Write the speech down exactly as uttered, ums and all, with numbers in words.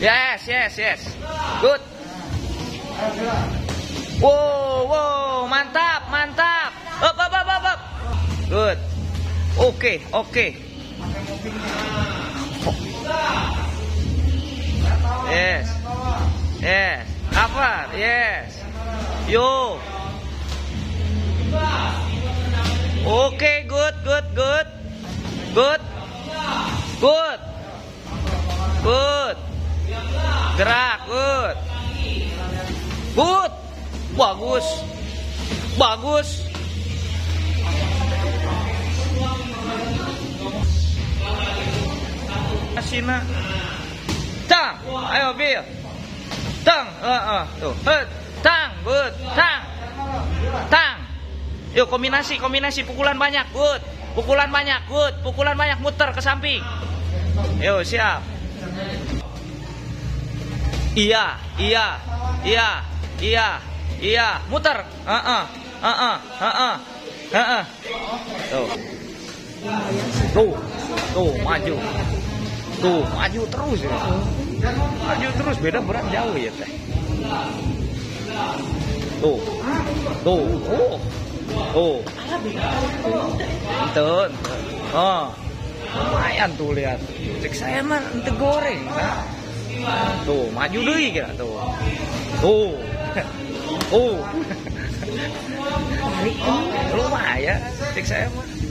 Yes, yes, yes. Good. Wow, wow, mantap, mantap. Up, up, up, up, up. Good. Oke, okay, oke. Okay. Yes. Yes. Apa? Yes. Yo. Oke, okay, good, good, good. Good. Good. Good. Gerak, good. Good. Bagus. Bagus. Asina. Tang. Ayo, Bil. Tang. Uh, uh. Tuh. Hut. Tang. Good. Tang. Tang. Yuk, kombinasi, kombinasi. Pukulan banyak. Good. Pukulan banyak. Good. Pukulan banyak. Muter ke samping. Yuk, siap. Iya. Iya. Iya. Iya. Iya. Muter. Uh, uh. Uh, uh. Uh, uh. Uh, uh. Tuh. Tuh. Tuh. Maju. Tuh. Maju terus ya. Maju terus. Beda berat jauh ya teh. Tuh. Tuh. Oh. Oh. Tuh. Oh. Lumayan tuh lihat. Cek saya mah ente goreng. Nah. Tuh, maju deui kira tuh. Tuh. Oh. Lumayan cek saya mah.